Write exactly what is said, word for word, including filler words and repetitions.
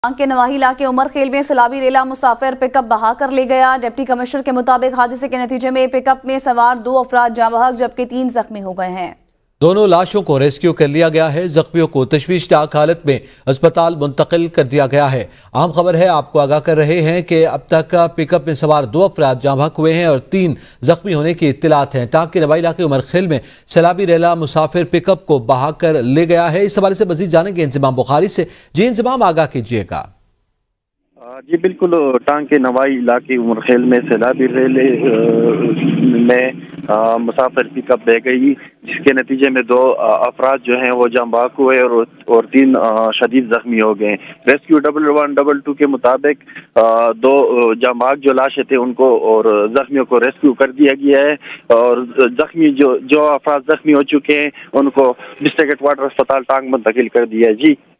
टांग के नवाही इलाके उमर खेल में सैलाबी रेला मुसाफिर पिकअप बहा कर ले गया। डिप्टी कमिश्नर के मुताबिक हादसे के नतीजे में पिकअप में सवार दो अफराद जाँ बहक जबकि तीन जख्मी हो गए हैं। दोनों लाशों को रेस्क्यू कर लिया गया है। जख्मियों को तशवीशनाक हालत में अस्पताल मुंतकिल कर दिया गया है। आम खबर है, आपको आगाह कर रहे हैं कि अब तक पिकअप में सवार दो अफराद जाँ बहक हुए हैं और तीन जख्मी होने की इत्तलात हैं। टांग के नवाही इलाके उमर खेल में सैलाबी रेला मुसाफिर पिकअप को बहा कर ले गया है। इस हवाले से मजीद जानेंगे इंजमाम बुखारी से। जी इंजमाम, आगाह कीजिएगा। जी बिल्कुल, टांग के नवाई इलाके उमर खेल में सैलाबी रेले में मुसाफिर पिकअप बह गई, जिसके नतीजे में दो अफराद जो हैं वो जाँ बहक हुए और और तीन शदीद जख्मी हो गए। Rescue double one double two के मुताबिक दो जाँ बहक जो लाशें थे उनको और जख्मियों को रेस्क्यू कर दिया गया है और जख्मी जो जो अफराद जख्मी हो चुके हैं उनको डिस्ट्रिक्ट हेडक्वार्टर अस्पताल टांग मुंतकिल कर दिया है। जी।